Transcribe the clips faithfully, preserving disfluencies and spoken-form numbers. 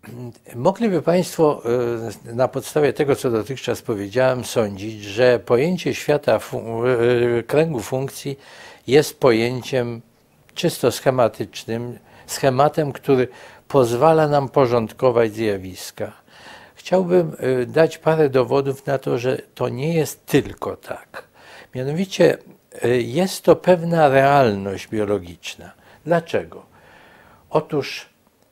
Mogliby Państwo na podstawie tego, co dotychczas powiedziałem, sądzić, że pojęcie świata fun kręgu funkcji jest pojęciem czysto schematycznym, schematem, który pozwala nam porządkować zjawiska. Chciałbym dać parę dowodów na to, że to nie jest tylko tak. Mianowicie jest to pewna realność biologiczna. Dlaczego? Otóż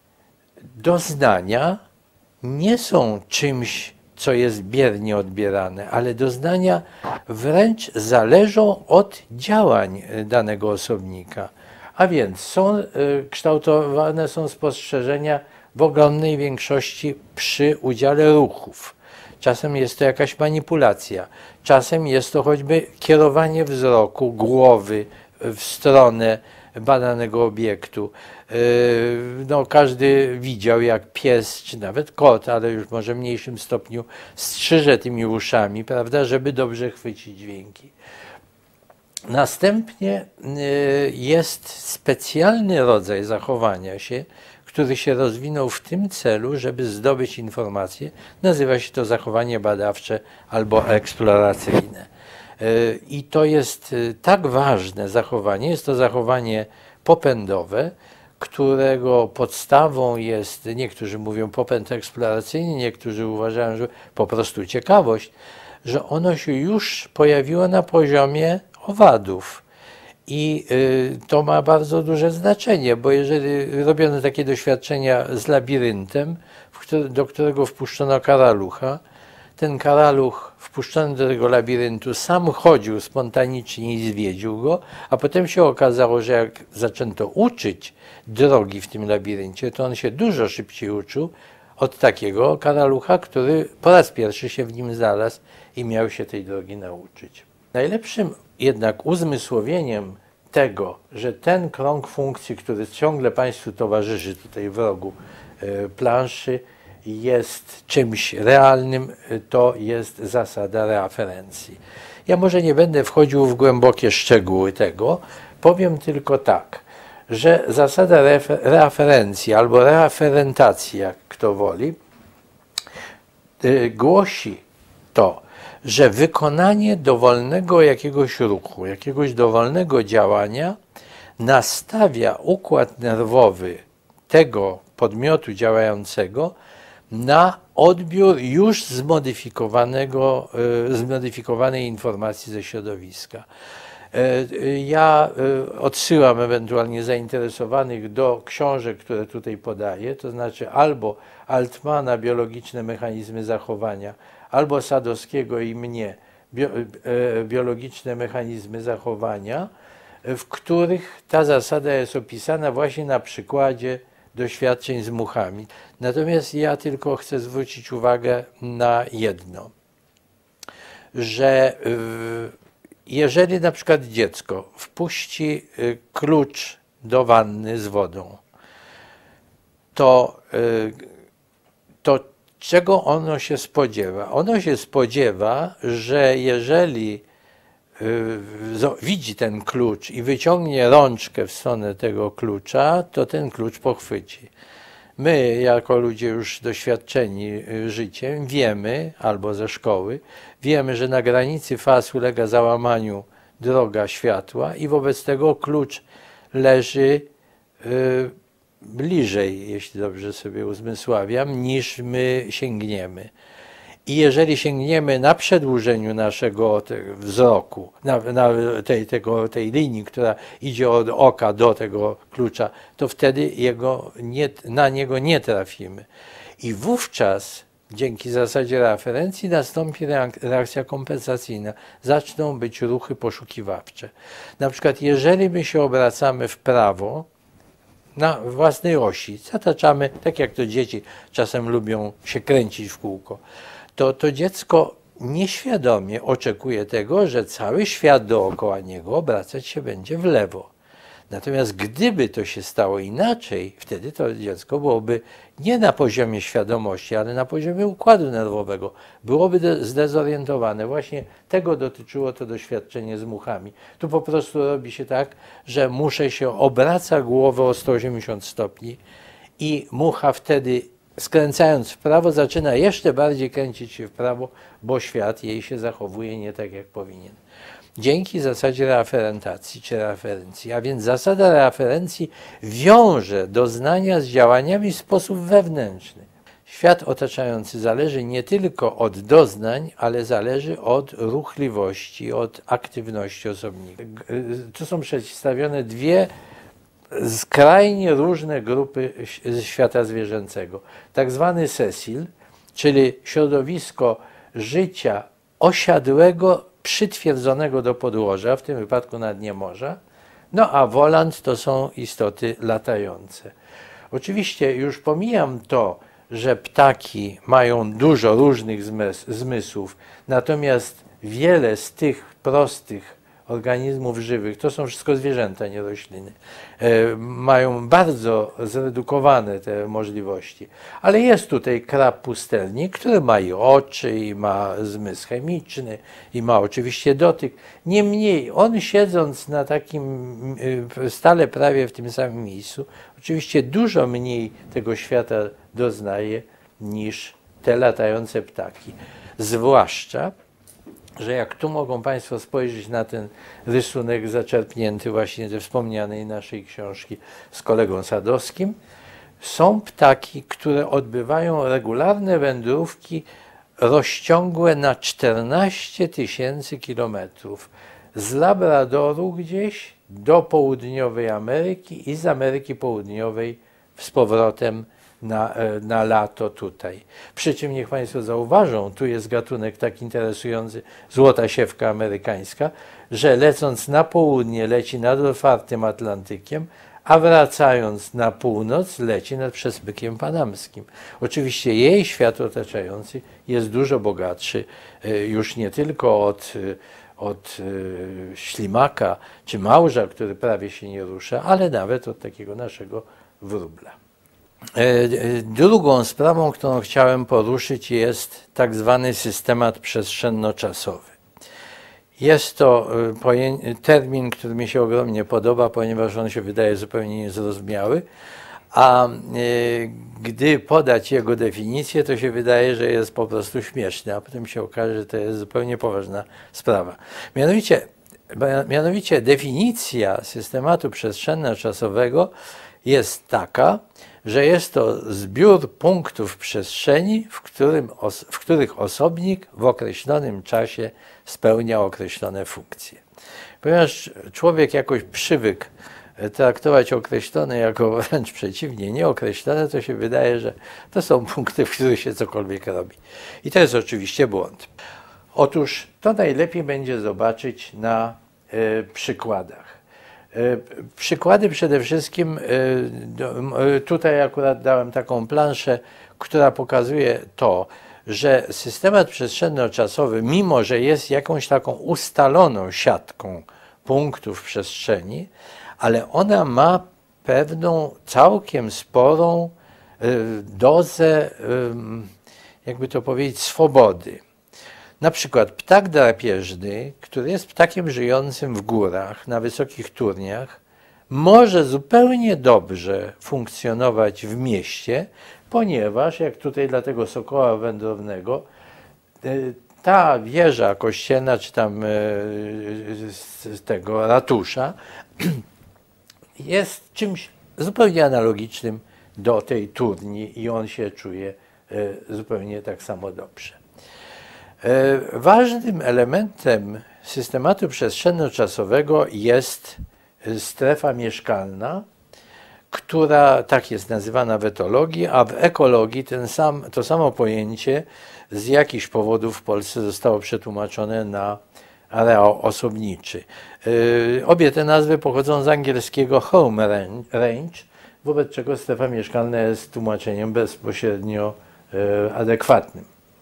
doznania nie są czymś, co jest biernie odbierane, ale doznania wręcz zależą od działań danego osobnika. A więc są kształtowane są spostrzeżenia w ogromnej większości przy udziale ruchów. Czasem jest to jakaś manipulacja, czasem jest to choćby kierowanie wzroku, głowy w stronę badanego obiektu. No, każdy widział, jak pies, czy nawet kot, ale już może w mniejszym stopniu, strzyże tymi uszami, prawda, żeby dobrze chwycić dźwięki. Następnie jest specjalny rodzaj zachowania się, który się rozwinął w tym celu, żeby zdobyć informacje. Nazywa się to zachowanie badawcze albo eksploracyjne. I to jest tak ważne zachowanie, jest to zachowanie popędowe, którego podstawą jest, niektórzy mówią popęd eksploracyjny, niektórzy uważają, że po prostu ciekawość, że ono się już pojawiło na poziomie owadów. I y, to ma bardzo duże znaczenie, bo jeżeli robiono takie doświadczenia z labiryntem, który, do którego wpuszczono karalucha, ten karaluch wpuszczony do tego labiryntu sam chodził spontanicznie i zwiedził go, a potem się okazało, że jak zaczęto uczyć drogi w tym labiryncie, to on się dużo szybciej uczył od takiego karalucha, który po raz pierwszy się w nim znalazł i miał się tej drogi nauczyć. Najlepszym jednak uzmysłowieniem tego, że ten krąg funkcji, który ciągle Państwu towarzyszy tutaj w rogu y, planszy, jest czymś realnym, to jest zasada reaferencji. Ja może nie będę wchodził w głębokie szczegóły tego, powiem tylko tak, że zasada reaferencji albo reaferentacji, jak kto woli, y, głosi to, że wykonanie dowolnego jakiegoś ruchu, jakiegoś dowolnego działania nastawia układ nerwowy tego podmiotu działającego na odbiór już zmodyfikowanego, zmodyfikowanej informacji ze środowiska. Ja odsyłam ewentualnie zainteresowanych do książek, które tutaj podaję, to znaczy albo Altmana, Biologiczne mechanizmy zachowania, albo Sadowskiego i mnie, Biologiczne mechanizmy zachowania, w których ta zasada jest opisana właśnie na przykładzie doświadczeń z muchami. Natomiast ja tylko chcę zwrócić uwagę na jedno, że jeżeli na przykład dziecko wpuści klucz do wanny z wodą, to, to czego ono się spodziewa? Ono się spodziewa, że jeżeli widzi ten klucz i wyciągnie rączkę w stronę tego klucza, to ten klucz pochwyci. My, jako ludzie już doświadczeni życiem, wiemy, albo ze szkoły, wiemy, że na granicy faz ulega załamaniu droga światła i wobec tego klucz leży y, bliżej, jeśli dobrze sobie uzmysławiam, niż my sięgniemy. I jeżeli sięgniemy na przedłużeniu naszego wzroku, na, na tej, tego, tej linii, która idzie od oka do tego klucza, to wtedy jego nie, na niego nie trafimy. I wówczas dzięki zasadzie reaferencji nastąpi reakcja kompensacyjna. Zaczną być ruchy poszukiwawcze. Na przykład jeżeli my się obracamy w prawo, na własnej osi, zataczamy, tak jak to dzieci czasem lubią się kręcić w kółko, to to dziecko nieświadomie oczekuje tego, że cały świat dookoła niego obracać się będzie w lewo. Natomiast gdyby to się stało inaczej, wtedy to dziecko byłoby nie na poziomie świadomości, ale na poziomie układu nerwowego. Byłoby zdezorientowane. Właśnie tego dotyczyło to doświadczenie z muchami. Tu po prostu robi się tak, że muszę się obraca głowę o sto osiemdziesiąt stopni i mucha wtedy skręcając w prawo, zaczyna jeszcze bardziej kręcić się w prawo, bo świat jej się zachowuje nie tak, jak powinien. Dzięki zasadzie reaferentacji czy reaferencji. A więc zasada reaferencji wiąże doznania z działaniami w sposób wewnętrzny. Świat otaczający zależy nie tylko od doznań, ale zależy od ruchliwości, od aktywności osobnika. Tu są przedstawione dwie skrajnie różne grupy świata zwierzęcego. Tak zwany sesil, czyli środowisko życia osiadłego, przytwierdzonego do podłoża, w tym wypadku na dnie morza, no a wolant to są istoty latające. Oczywiście już pomijam to, że ptaki mają dużo różnych zmysłów, natomiast wiele z tych prostych organizmów żywych, to są wszystko zwierzęta, nie rośliny, e, mają bardzo zredukowane te możliwości. Ale jest tutaj krab pustelnik, który ma i oczy, i ma zmysł chemiczny, i ma oczywiście dotyk. Niemniej on, siedząc na takim e, stale prawie w tym samym miejscu, oczywiście dużo mniej tego świata doznaje niż te latające ptaki. Zwłaszcza, że jak tu mogą Państwo spojrzeć na ten rysunek zaczerpnięty właśnie ze wspomnianej naszej książki z kolegą Sadowskim, są ptaki, które odbywają regularne wędrówki rozciągłe na czternaście tysięcy kilometrów z Labradoru gdzieś do południowej Ameryki i z Ameryki Południowej z powrotem Na, na lato tutaj. Przy czym niech Państwo zauważą, tu jest gatunek tak interesujący, złota siewka amerykańska, że lecąc na południe leci nad otwartym Atlantykiem, a wracając na północ leci nad przesmykiem panamskim. Oczywiście jej świat otaczający jest dużo bogatszy, już nie tylko od, od ślimaka czy małża, który prawie się nie rusza, ale nawet od takiego naszego wróbla. Drugą sprawą, którą chciałem poruszyć, jest tak zwany systemat przestrzenno-czasowy. Jest to termin, który mi się ogromnie podoba, ponieważ on się wydaje zupełnie niezrozumiały, a gdy podać jego definicję, to się wydaje, że jest po prostu śmieszny, a potem się okaże, że to jest zupełnie poważna sprawa. Mianowicie, mianowicie definicja systematu przestrzenno-czasowego jest taka, że jest to zbiór punktów przestrzeni, w, którym os w których osobnik w określonym czasie spełnia określone funkcje. Ponieważ człowiek jakoś przywykł traktować określone jako wręcz przeciwnie, nieokreślone, to się wydaje, że to są punkty, w których się cokolwiek robi. I to jest oczywiście błąd. Otóż to najlepiej będzie zobaczyć na y, przykładach. Przykłady przede wszystkim, tutaj akurat dałem taką planszę, która pokazuje to, że systemat przestrzenno-czasowy, mimo że jest jakąś taką ustaloną siatką punktów w przestrzeni, ale ona ma pewną całkiem sporą dozę, jakby to powiedzieć, swobody. Na przykład ptak drapieżny, który jest ptakiem żyjącym w górach, na wysokich turniach, może zupełnie dobrze funkcjonować w mieście, ponieważ, jak tutaj dla tego sokoła wędrownego, ta wieża kościelna, czy tam z tego ratusza, jest czymś zupełnie analogicznym do tej turni i on się czuje zupełnie tak samo dobrze. Ważnym elementem systematu przestrzenno-czasowego jest strefa mieszkalna, która tak jest nazywana w etologii, a w ekologii ten sam, to samo pojęcie z jakichś powodów w Polsce zostało przetłumaczone na areał osobniczy. Obie te nazwy pochodzą z angielskiego home range, wobec czego strefa mieszkalna jest tłumaczeniem bezpośrednio adekwatnym.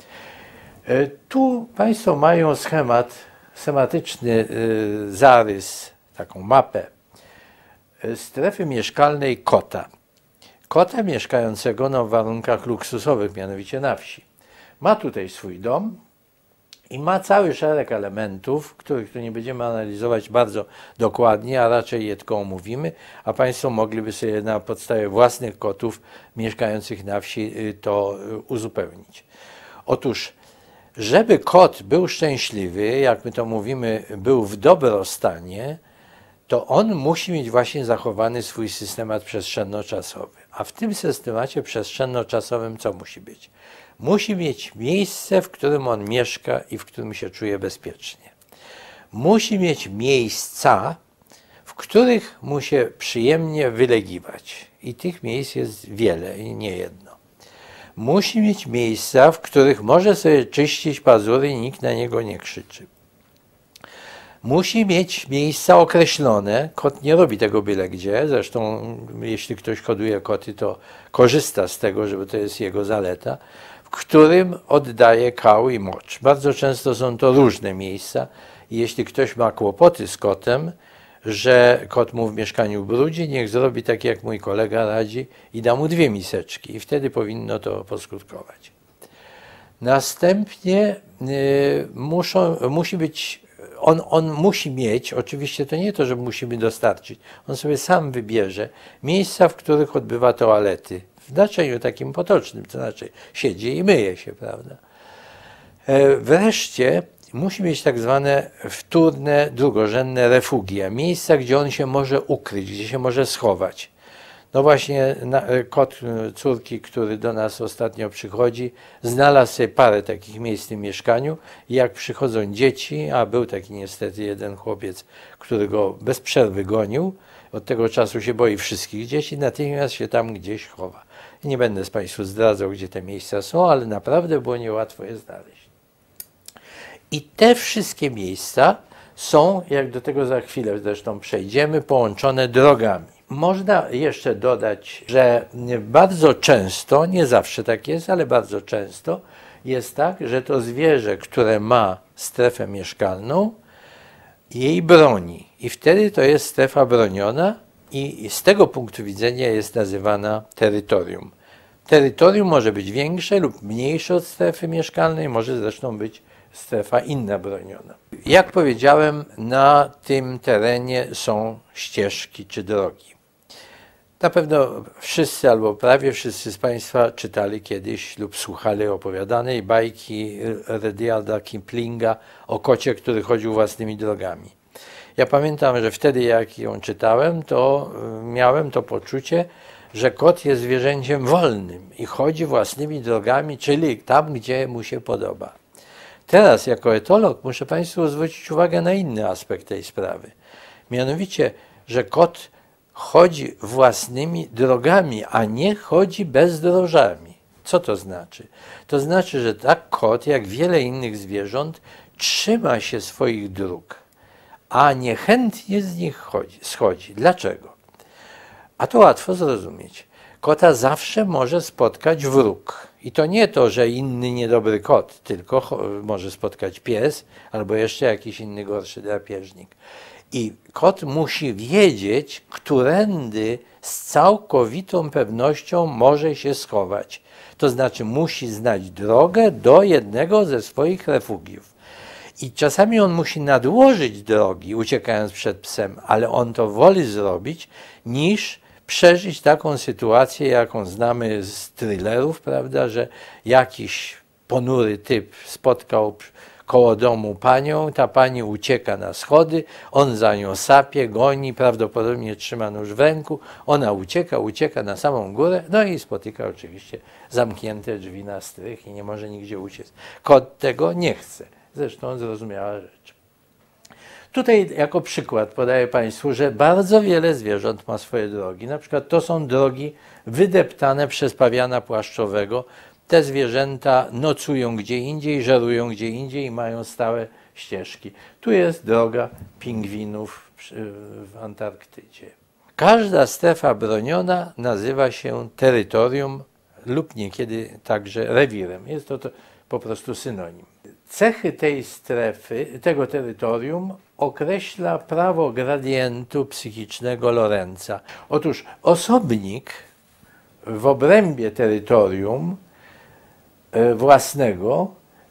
Tu Państwo mają schemat, schematyczny zarys, taką mapę strefy mieszkalnej kota. Kota mieszkającego no, w warunkach luksusowych, mianowicie na wsi. Ma tutaj swój dom I ma cały szereg elementów, których tu nie będziemy analizować bardzo dokładnie, a raczej je tylko omówimy, a Państwo mogliby sobie na podstawie własnych kotów mieszkających na wsi to uzupełnić. Otóż, żeby kot był szczęśliwy, jak my to mówimy, był w dobrostanie, to on musi mieć właśnie zachowany swój systemat przestrzenno-czasowy. A w tym systemacie przestrzenno-czasowym co musi być? Musi mieć miejsce, w którym on mieszka i w którym się czuje bezpiecznie. Musi mieć miejsca, w których mu się przyjemnie wylegiwać. I tych miejsc jest wiele i nie jedno. Musi mieć miejsca, w których może sobie czyścić pazury i nikt na niego nie krzyczy. Musi mieć miejsca określone. Kot nie robi tego byle gdzie. Zresztą jeśli ktoś hoduje koty, to korzysta z tego, żeby to jest jego zaleta, w którym oddaje kał i mocz. Bardzo często są to różne miejsca i jeśli ktoś ma kłopoty z kotem, że kot mu w mieszkaniu brudzi, niech zrobi tak, jak mój kolega radzi i da mu dwie miseczki i wtedy powinno to poskutkować. Następnie y, muszą, musi być On, on musi mieć, oczywiście to nie to, że musimy dostarczyć, on sobie sam wybierze miejsca, w których odbywa toalety, w znaczeniu takim potocznym, to znaczy siedzi i myje się, prawda. E, wreszcie musi mieć tak zwane wtórne, drugorzędne refugia, miejsca, gdzie on się może ukryć, gdzie się może schować. No właśnie na, kot córki, który do nas ostatnio przychodzi, znalazł sobie parę takich miejsc w tym mieszkaniu i jak przychodzą dzieci, a był taki niestety jeden chłopiec, który go bez przerwy gonił, od tego czasu się boi wszystkich dzieci, natychmiast się tam gdzieś chowa. I nie będę z Państwu zdradzał, gdzie te miejsca są, ale naprawdę było niełatwo je znaleźć. I te wszystkie miejsca są, jak do tego za chwilę zresztą przejdziemy, połączone drogami. Można jeszcze dodać, że bardzo często, nie zawsze tak jest, ale bardzo często jest tak, że to zwierzę, które ma strefę mieszkalną, jej broni. I wtedy to jest strefa broniona i z tego punktu widzenia jest nazywana terytorium. Terytorium może być większe lub mniejsze od strefy mieszkalnej, może zresztą być strefa inna broniona. Jak powiedziałem, na tym terenie są ścieżki czy drogi. Na pewno wszyscy albo prawie wszyscy z Państwa czytali kiedyś lub słuchali opowiadanej bajki Rudyarda Kiplinga o kocie, który chodził własnymi drogami. Ja pamiętam, że wtedy jak ją czytałem, to miałem to poczucie, że kot jest zwierzęciem wolnym i chodzi własnymi drogami, czyli tam, gdzie mu się podoba. Teraz jako etolog muszę Państwu zwrócić uwagę na inny aspekt tej sprawy. Mianowicie, że kot chodzi własnymi drogami, a nie chodzi bezdrożami. Co to znaczy? To znaczy, że tak kot, jak wiele innych zwierząt, trzyma się swoich dróg, a niechętnie z nich chodzi, schodzi. Dlaczego? A to łatwo zrozumieć. Kota zawsze może spotkać wróg. I to nie to, że inny niedobry kot, tylko może spotkać pies albo jeszcze jakiś inny gorszy drapieżnik. I kot musi wiedzieć, którędy z całkowitą pewnością może się schować. To znaczy musi znać drogę do jednego ze swoich refugiów. I czasami on musi nadłożyć drogi, uciekając przed psem, ale on to woli zrobić, niż przeżyć taką sytuację, jaką znamy z thrillerów, prawda, że jakiś ponury typ spotkał koło domu panią, ta pani ucieka na schody, on za nią sapie, goni, prawdopodobnie trzyma nóż w ręku, ona ucieka, ucieka na samą górę, no i spotyka oczywiście zamknięte drzwi na strych i nie może nigdzie uciec. Kot tego nie chce, zresztą zrozumiała rzecz. Tutaj jako przykład podaję Państwu, że bardzo wiele zwierząt ma swoje drogi. Na przykład to są drogi wydeptane przez pawiana płaszczowego. Te zwierzęta nocują gdzie indziej, żerują gdzie indziej i mają stałe ścieżki. Tu jest droga pingwinów w Antarktydzie. Każda strefa broniona nazywa się terytorium lub niekiedy także rewirem. Jest to, to po prostu synonim. Cechy tej strefy, tego terytorium określa prawo gradientu psychicznego Lorenza. Otóż osobnik w obrębie terytorium własnego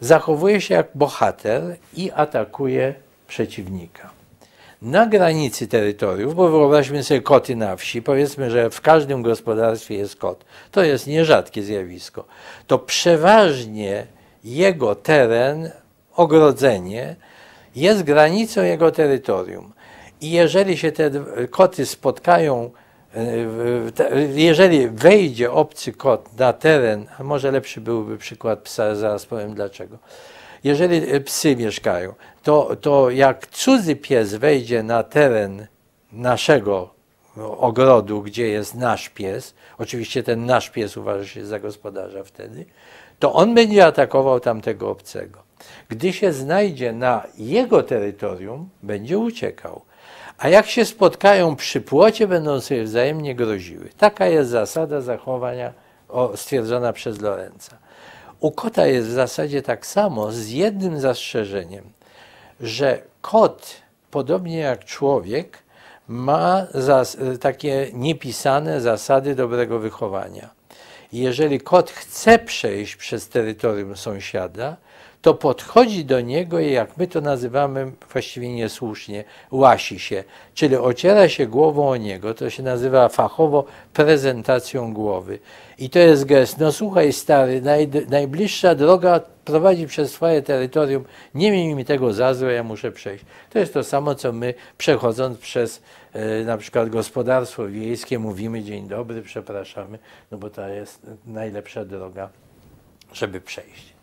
zachowuje się jak bohater i atakuje przeciwnika. Na granicy terytoriów, bo wyobraźmy sobie koty na wsi, powiedzmy, że w każdym gospodarstwie jest kot, to jest nierzadkie zjawisko, to przeważnie jego teren, ogrodzenie jest granicą jego terytorium. I jeżeli się te koty spotkają, jeżeli wejdzie obcy kot na teren, a może lepszy byłby przykład psa, zaraz powiem dlaczego. Jeżeli psy mieszkają, to, to jak cudzy pies wejdzie na teren naszego ogrodu, gdzie jest nasz pies, oczywiście ten nasz pies uważa się za gospodarza wtedy, to on będzie atakował tamtego obcego. Gdy się znajdzie na jego terytorium, będzie uciekał. A jak się spotkają przy płocie, będą sobie wzajemnie groziły. Taka jest zasada zachowania stwierdzona przez Lorenza. U kota jest w zasadzie tak samo, z jednym zastrzeżeniem, że kot, podobnie jak człowiek, ma takie niepisane zasady dobrego wychowania. Jeżeli kot chce przejść przez terytorium sąsiada, to podchodzi do niego i jak my to nazywamy właściwie niesłusznie, łasi się, czyli ociera się głową o niego. To się nazywa fachowo prezentacją głowy. I to jest gest, no słuchaj stary, naj, najbliższa droga prowadzi przez twoje terytorium, nie miej mi tego za złe, ja muszę przejść. To jest to samo, co my przechodząc przez e, na przykład gospodarstwo wiejskie mówimy dzień dobry, przepraszamy, no bo to jest najlepsza droga, żeby przejść.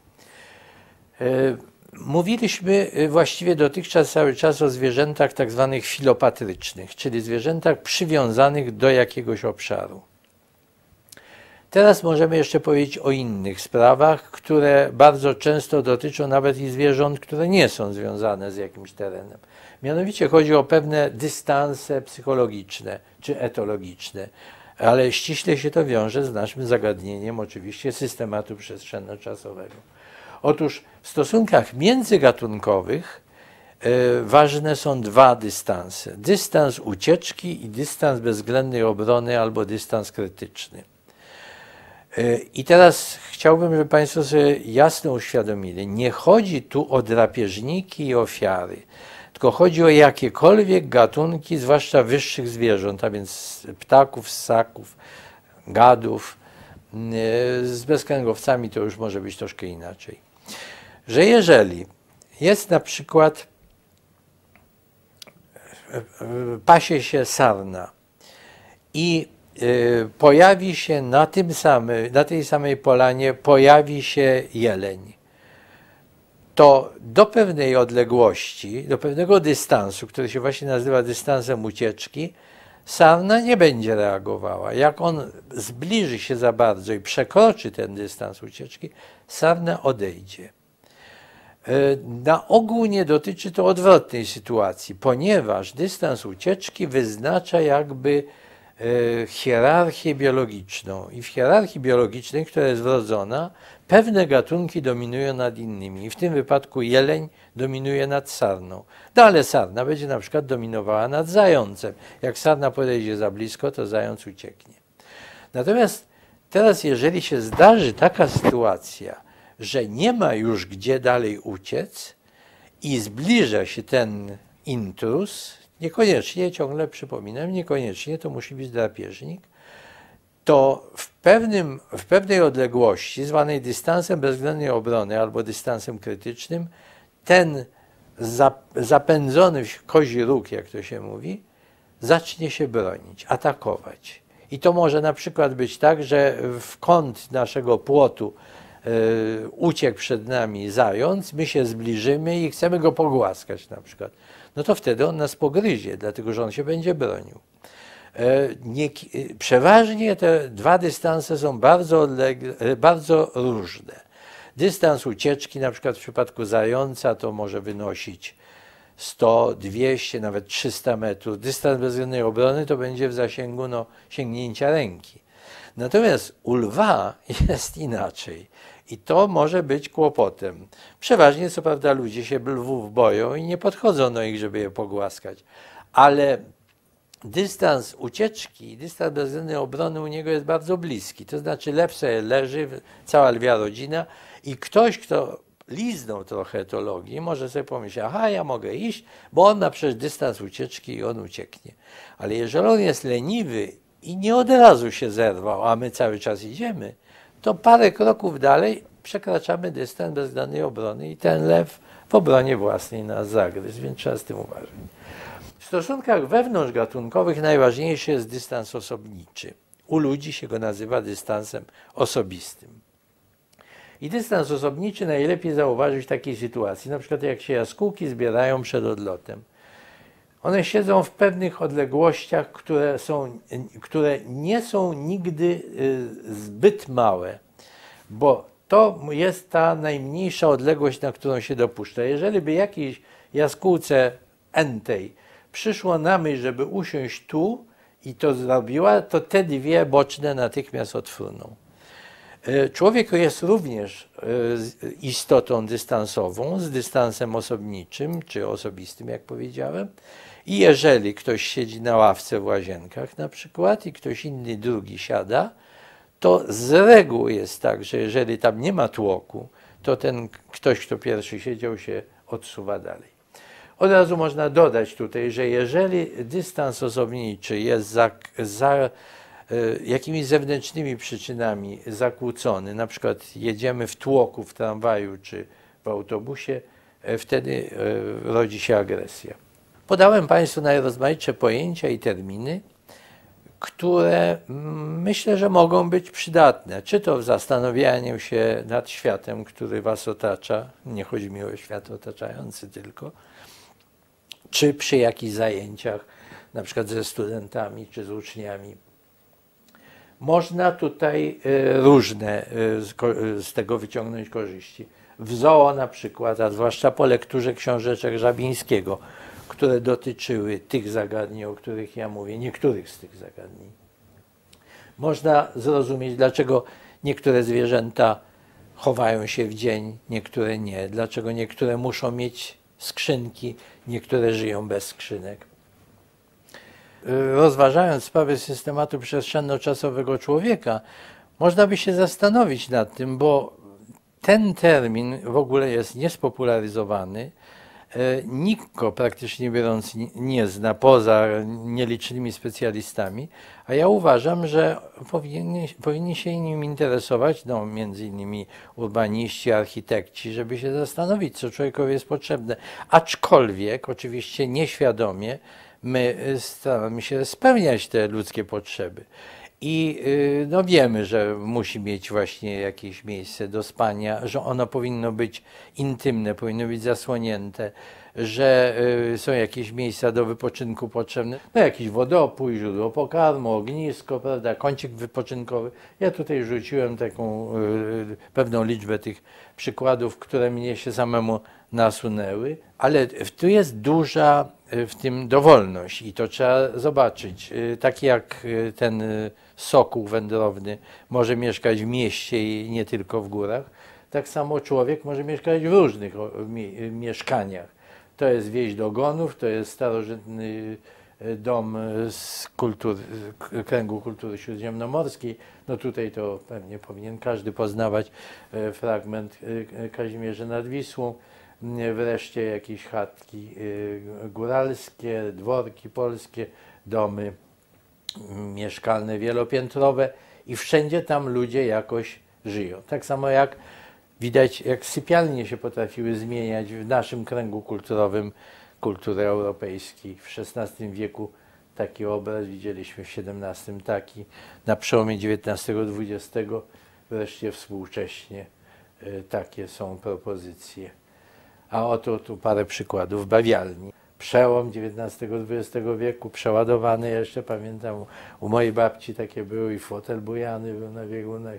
Mówiliśmy właściwie dotychczas cały czas o zwierzętach tak zwanych filopatrycznych, czyli zwierzętach przywiązanych do jakiegoś obszaru. Teraz możemy jeszcze powiedzieć o innych sprawach, które bardzo często dotyczą nawet i zwierząt, które nie są związane z jakimś terenem. Mianowicie chodzi o pewne dystanse psychologiczne czy etologiczne, ale ściśle się to wiąże z naszym zagadnieniem oczywiście systematu przestrzenno-czasowego. Otóż w stosunkach międzygatunkowych y, ważne są dwa dystanse. Dystans ucieczki i dystans bezwzględnej obrony albo dystans krytyczny. Y, I teraz chciałbym, żeby Państwo sobie jasno uświadomili, nie chodzi tu o drapieżniki i ofiary, tylko chodzi o jakiekolwiek gatunki, zwłaszcza wyższych zwierząt, a więc ptaków, ssaków, gadów. Y, z bezkręgowcami to już może być troszkę inaczej. Że jeżeli jest na przykład, pasie się sarna i y, pojawi się na, tym samym, na tej samej polanie pojawi się jeleń, to do pewnej odległości, do pewnego dystansu, który się właśnie nazywa dystansem ucieczki, sarna nie będzie reagowała. Jak on zbliży się za bardzo i przekroczy ten dystans ucieczki, sarna odejdzie. Na ogół nie dotyczy to odwrotnej sytuacji, ponieważ dystans ucieczki wyznacza jakby hierarchię biologiczną. I w hierarchii biologicznej, która jest wrodzona, pewne gatunki dominują nad innymi. I w tym wypadku jeleń dominuje nad sarną. No ale sarna będzie na przykład dominowała nad zającem. Jak sarna podejdzie za blisko, to zając ucieknie. Natomiast teraz, jeżeli się zdarzy taka sytuacja, że nie ma już gdzie dalej uciec i zbliża się ten intruz, niekoniecznie, ciągle przypominam, niekoniecznie to musi być drapieżnik, to w, pewnym, w pewnej odległości, zwanej dystansem bezwzględnej obrony albo dystansem krytycznym, ten zapędzony w kozi róg, jak to się mówi, zacznie się bronić, atakować. I to może na przykład być tak, że w kąt naszego płotu Yy, uciekł przed nami zając, my się zbliżymy i chcemy go pogłaskać na przykład. No to wtedy on nas pogryzie, dlatego że on się będzie bronił. Yy, nie, yy, przeważnie te dwa dystanse są bardzo, odlegle, yy, bardzo różne. Dystans ucieczki, na przykład w przypadku zająca, to może wynosić sto, dwieście, nawet trzysta metrów. Dystans bezwzględnej obrony to będzie w zasięgu no, sięgnięcia ręki. Natomiast u lwa jest inaczej i to może być kłopotem. Przeważnie, co prawda, ludzie się lwów boją i nie podchodzą do nich, żeby je pogłaskać, ale dystans ucieczki, dystans bezwzględnej obrony u niego jest bardzo bliski. To znaczy lew sobie leży, cała lwia rodzina i ktoś, kto liznął trochę etologii, może sobie pomyśleć, aha, ja mogę iść, bo on ma przecież dystans ucieczki i on ucieknie. Ale jeżeli on jest leniwy i nie od razu się zerwał, a my cały czas idziemy, to parę kroków dalej przekraczamy dystans bezwzględnej obrony i ten lew w obronie własnej nas zagryzł, więc trzeba z tym uważać. W stosunkach wewnątrzgatunkowych najważniejszy jest dystans osobniczy. U ludzi się go nazywa dystansem osobistym. I dystans osobniczy najlepiej zauważyć w takiej sytuacji, na przykład jak się jaskółki zbierają przed odlotem. One siedzą w pewnych odległościach, które, są, które nie są nigdy zbyt małe, bo to jest ta najmniejsza odległość, na którą się dopuszcza. Jeżeli by jakiejś jaskółce entej przyszło na myśl, żeby usiąść tu i to zrobiła, to te dwie boczne natychmiast odfruną. Człowiek jest również istotą dystansową, z dystansem osobniczym czy osobistym, jak powiedziałem. I jeżeli ktoś siedzi na ławce w Łazienkach na przykład i ktoś inny drugi siada, to z reguły jest tak, że jeżeli tam nie ma tłoku, to ten ktoś, kto pierwszy siedział, się odsuwa dalej. Od razu można dodać tutaj, że jeżeli dystans osobniczy jest za, za jakimiś zewnętrznymi przyczynami zakłócony, na przykład jedziemy w tłoku w tramwaju czy w autobusie, wtedy rodzi się agresja. Podałem Państwu najrozmaitsze pojęcia i terminy, które myślę, że mogą być przydatne, czy to w zastanawianiu się nad światem, który Was otacza, nie chodzi mi o świat otaczający tylko, czy przy jakichś zajęciach, na przykład ze studentami czy z uczniami. Można tutaj różne z tego wyciągnąć korzyści. W zoo na przykład, a zwłaszcza po lekturze książeczek Żabińskiego, które dotyczyły tych zagadnień, o których ja mówię, niektórych z tych zagadnień. Można zrozumieć, dlaczego niektóre zwierzęta chowają się w dzień, niektóre nie, dlaczego niektóre muszą mieć skrzynki, niektóre żyją bez skrzynek. Rozważając sprawę systematu przestrzenno-czasowego człowieka, można by się zastanowić nad tym, bo ten termin w ogóle jest niespopularyzowany. Nikt go praktycznie biorąc nie zna, poza nielicznymi specjalistami, a ja uważam, że powinni, powinni się nim interesować, no, między innymi urbaniści, architekci, żeby się zastanowić, co człowiekowi jest potrzebne. Aczkolwiek, oczywiście nieświadomie, my staramy się spełniać te ludzkie potrzeby. I no, wiemy, że musi mieć właśnie jakieś miejsce do spania, że ono powinno być intymne, powinno być zasłonięte, że są jakieś miejsca do wypoczynku potrzebne, no jakiś wodopój, źródło pokarmu, ognisko, prawda, kącik wypoczynkowy. Ja tutaj rzuciłem taką y, pewną liczbę tych przykładów, które mnie się samemu nasunęły, ale tu jest duża w tym dowolność i to trzeba zobaczyć. Tak jak ten sokół wędrowny może mieszkać w mieście i nie tylko w górach, tak samo człowiek może mieszkać w różnych mieszkaniach. To jest wieś Dogonów, to jest starożytny dom z kultury, kręgu kultury śródziemnomorskiej. No tutaj to pewnie powinien każdy poznawać fragment Kazimierza nad Wisłą. Wreszcie jakieś chatki góralskie, dworki polskie, domy mieszkalne wielopiętrowe i wszędzie tam ludzie jakoś żyją. Tak samo jak widać, jak sypialnie się potrafiły zmieniać w naszym kręgu kulturowym kultury europejskiej. W szesnastym wieku taki obraz widzieliśmy, w siedemnastym taki, na przełomie dziewiętnastego dwudziestego wreszcie współcześnie takie są propozycje. A oto tu parę przykładów bawialni. Przełom dziewiętnastego dwudziestego wieku, przeładowany jeszcze, pamiętam, u mojej babci takie były i fotel bujany był na biegunach.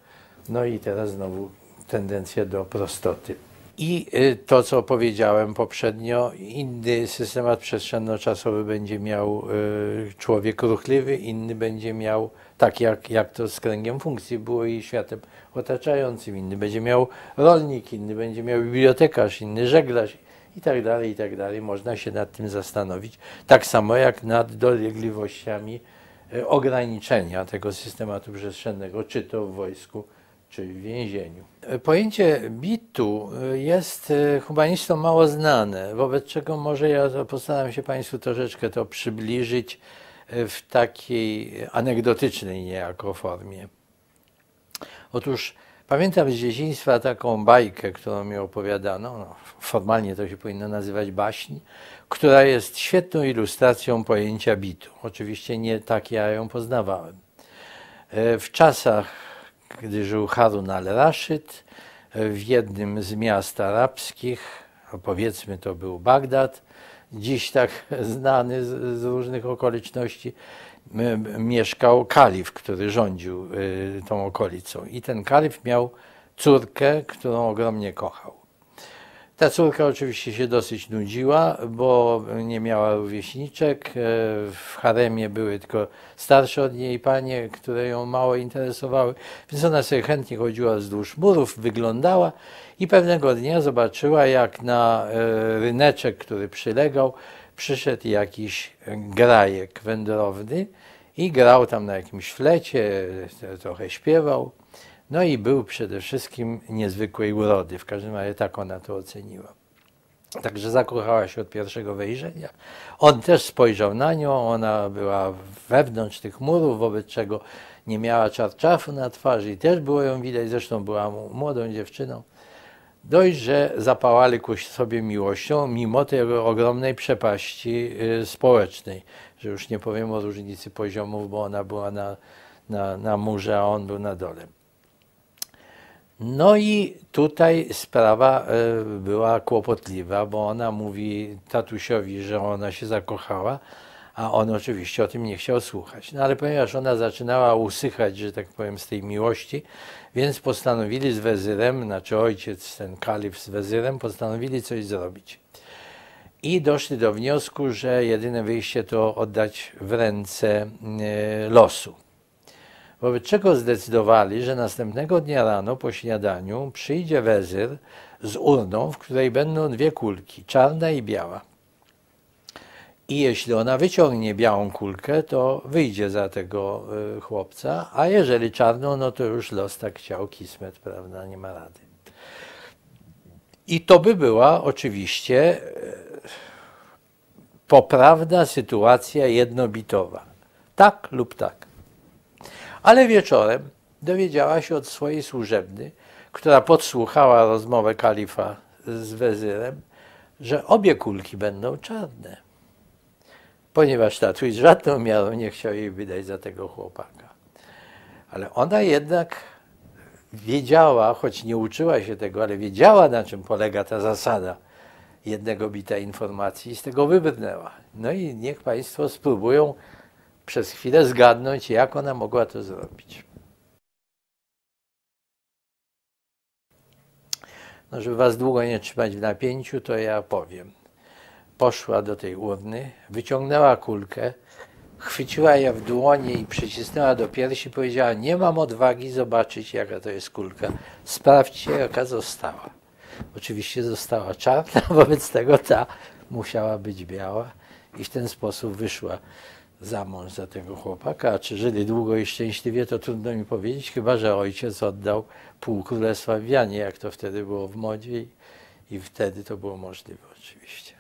No i teraz znowu tendencja do prostoty. I to, co powiedziałem poprzednio, inny systemat przestrzenno-czasowy będzie miał człowiek ruchliwy, inny będzie miał, tak jak, jak to z kręgiem funkcji było i światem otaczającym, inny będzie miał rolnik, inny będzie miał bibliotekarz, inny żeglarz i tak dalej, i tak dalej. Można się nad tym zastanowić. Tak samo jak nad dolegliwościami ograniczenia tego systematu przestrzennego, czy to w wojsku, czy w więzieniu. Pojęcie bitu jest humanistom mało znane, wobec czego może ja postaram się Państwu troszeczkę to przybliżyć w takiej anegdotycznej niejako formie. Otóż pamiętam z dzieciństwa taką bajkę, którą mi opowiadano, no, formalnie to się powinno nazywać baśń, która jest świetną ilustracją pojęcia bitu. Oczywiście nie tak ja ją poznawałem. W czasach, gdy żył Harun al-Raszyd, w jednym z miast arabskich, powiedzmy to był Bagdad, dziś tak znany z, z różnych okoliczności, mieszkał kalif, który rządził tą okolicą. I ten kalif miał córkę, którą ogromnie kochał. Ta córka oczywiście się dosyć nudziła, bo nie miała rówieśniczek. W haremie były tylko starsze od niej panie, które ją mało interesowały, więc ona sobie chętnie chodziła wzdłuż murów, wyglądała i pewnego dnia zobaczyła, jak na ryneczek, który przylegał, przyszedł jakiś grajek wędrowny i grał tam na jakimś flecie, trochę śpiewał. No i był przede wszystkim niezwykłej urody, w każdym razie tak ona to oceniła. Także zakochała się od pierwszego wejrzenia. On też spojrzał na nią, ona była wewnątrz tych murów, wobec czego nie miała czarczafu na twarzy i też było ją widać, zresztą była młodą dziewczyną. Dość, że zapałali ku sobie miłością, mimo tej ogromnej przepaści społecznej, że już nie powiem o różnicy poziomów, bo ona była na, na, na murze, a on był na dole. No i tutaj sprawa była kłopotliwa, bo ona mówi tatusiowi, że ona się zakochała, a on oczywiście o tym nie chciał słuchać. No ale ponieważ ona zaczynała usychać, że tak powiem, z tej miłości, więc postanowili z wezyrem, znaczy ojciec, ten kalif z wezyrem, postanowili coś zrobić. I doszli do wniosku, że jedyne wyjście to oddać w ręce losu. Wobec czego zdecydowali, że następnego dnia rano po śniadaniu przyjdzie wezyr z urną, w której będą dwie kulki, czarna i biała. I jeśli ona wyciągnie białą kulkę, to wyjdzie za tego chłopca, a jeżeli czarną, no to już los tak chciał, kismet, prawda, nie ma rady. I to by była oczywiście poprawna sytuacja jednobitowa. Tak lub tak. Ale wieczorem dowiedziała się od swojej służebny, która podsłuchała rozmowę kalifa z wezyrem, że obie kulki będą czarne, ponieważ tatuś żadną miarą nie chciał jej wydać za tego chłopaka. Ale ona jednak wiedziała, choć nie uczyła się tego, ale wiedziała, na czym polega ta zasada jednego bita informacji i z tego wybrnęła. No i niech Państwo spróbują przez chwilę zgadnąć, jak ona mogła to zrobić. No, żeby Was długo nie trzymać w napięciu, to ja powiem. Poszła do tej urny, wyciągnęła kulkę, chwyciła ją w dłonie i przycisnęła do piersi i powiedziała: nie mam odwagi zobaczyć, jaka to jest kulka. Sprawdźcie, jaka została. Oczywiście została czarna, wobec tego ta musiała być biała i w ten sposób wyszła za mąż za tego chłopaka. A czy żyli długo i szczęśliwie, to trudno mi powiedzieć, chyba że ojciec oddał pół królestwa w Wianie, jak to wtedy było w modzie i, i wtedy to było możliwe oczywiście.